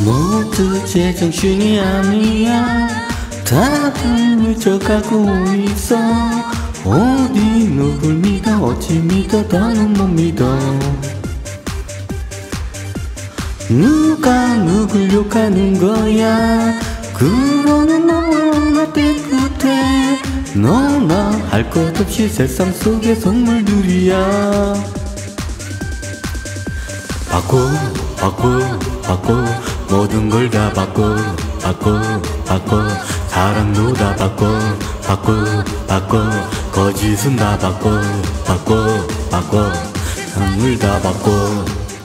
모두 제정신이 아니야. 다들 미쳐가고 있어. 어디 누굴 믿어 어찌 믿어 너는 못 믿어. 누가 누굴 욕하는 거야. 그거는 너무나 깨끗해. 너나 할 것 없이 세상 속의 속물들이야. 바꿔 모든 걸 다 바꿔 사랑도 다 바꿔 거짓은 다 바꿔 삶을 다 바꿔.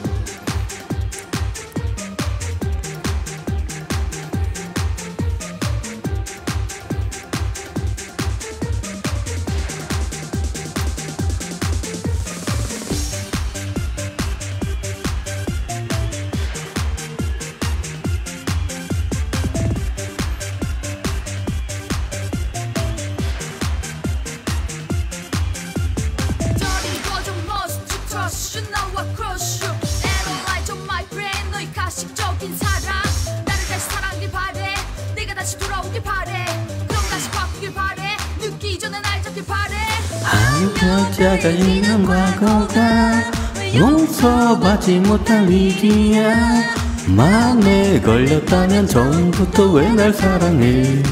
You know I crush you. Analyze on my brain. 너의 가식적인 사랑. 나를 다시 사랑하길 바래. 내가 다시 돌아오길 바래. 그럼 다시 바꾸길 바래. 늦기 전에 날 잡길 바래. 한 여자가 있는 과거가 용서받지 못할 일이야. 마음에 걸렸다면 처음부터 왜 날 사랑해.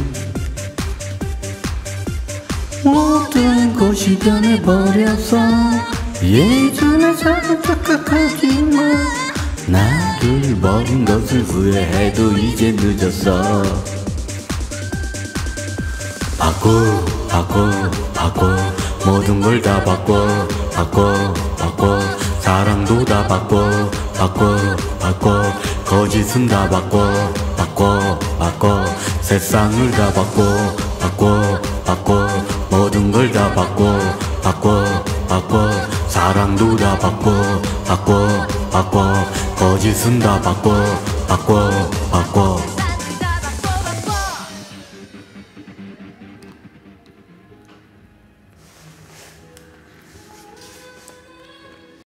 모든 것이 변해버렸어. 예전에 사랑 착각하지마. 나를 버린 것을 후회해도 이제 늦었어. 바꿔 모든 걸 다 바꿔 사랑도 다 바꿔 거짓은 다 바꿔 세상을 다 바꿔 모든 걸 다 바꿔 사랑도 다 바꿔 거짓은 다 바꿔